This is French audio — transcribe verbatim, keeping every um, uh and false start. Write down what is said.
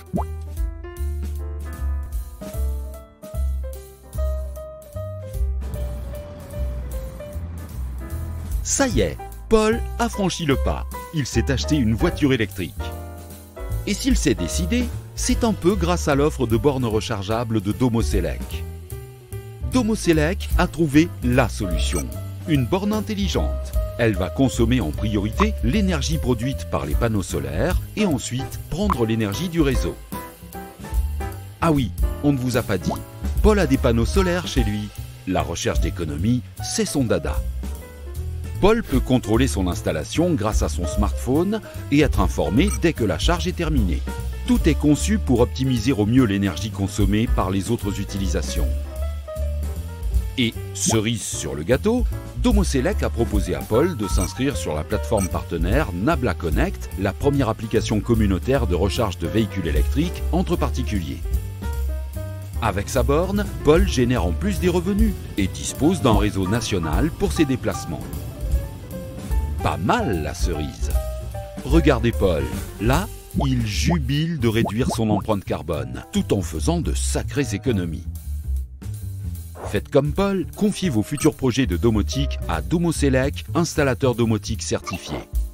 Ça y est, Paul a franchi le pas. Il s'est acheté une voiture électrique. Et s'il s'est décidé, c'est un peu grâce à l'offre de bornes rechargeables de Domoselec. Domoselec a trouvé la solution, une borne intelligente. Elle va consommer en priorité l'énergie produite par les panneaux solaires et ensuite prendre l'énergie du réseau. Ah oui, on ne vous a pas dit, Paul a des panneaux solaires chez lui. La recherche d'économie, c'est son dada. Paul peut contrôler son installation grâce à son smartphone et être informé dès que la charge est terminée. Tout est conçu pour optimiser au mieux l'énergie consommée par les autres utilisations. Et, cerise sur le gâteau, Domoselec a proposé à Paul de s'inscrire sur la plateforme partenaire Nabla Connect, la première application communautaire de recharge de véhicules électriques entre particuliers. Avec sa borne, Paul génère en plus des revenus et dispose d'un réseau national pour ses déplacements. Pas mal la cerise. Regardez Paul, là, il jubile de réduire son empreinte carbone, tout en faisant de sacrées économies. Faites comme Paul, confiez vos futurs projets de domotique à Domoselec, installateur domotique certifié.